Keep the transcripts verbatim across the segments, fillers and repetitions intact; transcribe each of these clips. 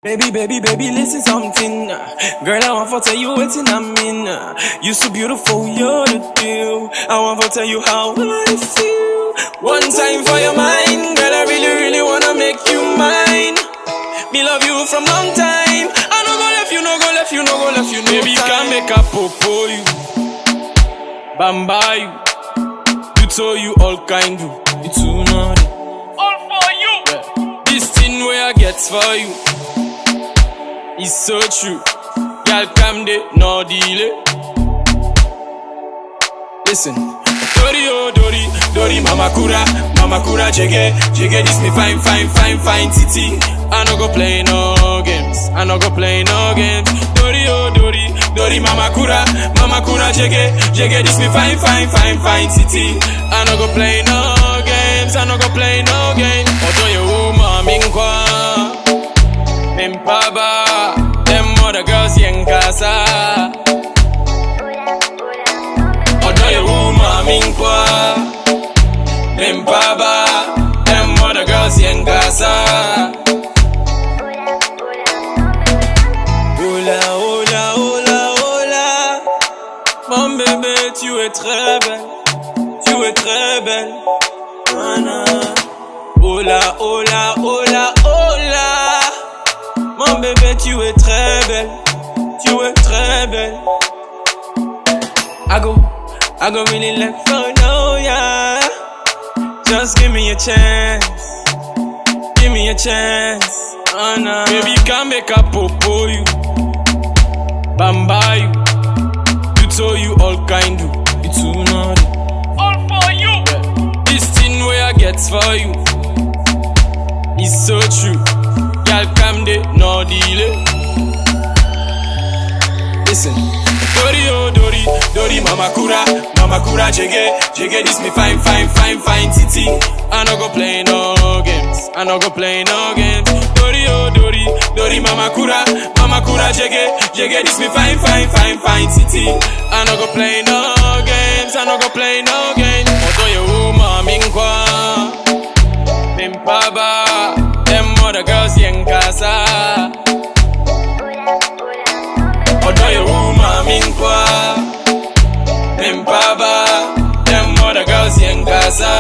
Baby, baby, baby, listen something. Girl, I want to tell you what's in I mean. You so beautiful, you're the deal. I want to tell you how I feel. One time for your mind, girl, I really, really wanna make you mine. Me love you from long time. I no go left you, no go left you, no go left you, no baby, time. Can make a popo you, bamba you, you told you all kind you, you too naughty. All for you. Yeah. This thing where I get for you. It's so true. Y'all come de no delay. Listen. Dori oh Dori, Dori mama kura, mama kura jege, jege this me fine, fine, fine, fine titi. I no go play no games, I no go play no games. Dori oh Dori, Dori mama kura, mama kura jege, jege this me fine, fine, fine, fine titi. I no go play no games, I no go play no games. Odo ye woman minkwa. Mimpaba, them other girls yen casa. Odo ye woman minkwa. Mimpaba, them other girls yen casa. Hola, hola, hola, hola. Mon bébé, tu es très belle. Tu es très belle. Ana. Hola, hola, hola, hola. Mon bébé, tu es très belle, tu es très belle. I go, I go really like for now, yeah. Just give me a chance, give me a chance. Oh, no. Baby, can make a popo you, bamba you, you told you all kind you, you too naughty. All for you. Yeah. This thing where I get for you, it's so true. Y'all come de no delay. Listen. Dori oh Dori, Dori mama kura, mama kura jege, jege this me fine, fine, fine, fine titi. I no go play no games, I no go play no games. Dori oh Dori, Dori mama kura, mama kura jege, jege this me fine, fine, fine, fine titi. I no go play no games, I no go play no games. Odo ye woman minkwa, mimpaba. Them other girls yen casa. Odo ye woman minkwa. Mimpaba. Them other girls yen casa.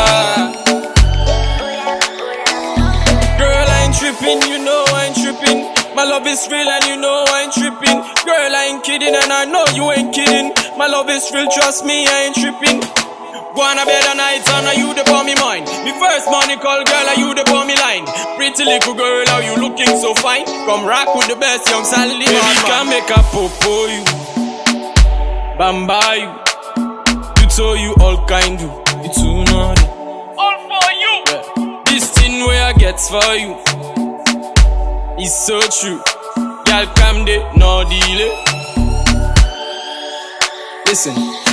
Girl, I ain't tripping, you know I ain't tripping. My love is real and you know I ain't tripping. Girl, I ain't kidding and I know you ain't kidding. My love is real, trust me, I ain't tripping. Go on a better night, and are you the for me mind? Me first money call, girl, are you the for me line? Pretty little girl, how you looking so fine? Come rock with the best young Sally. Baby, can make a popo you, bamba you, you told you all kind you, you too naughty. All for you. Yeah. This thing where I get for you, it's so true. Y'all come de no delay. Listen.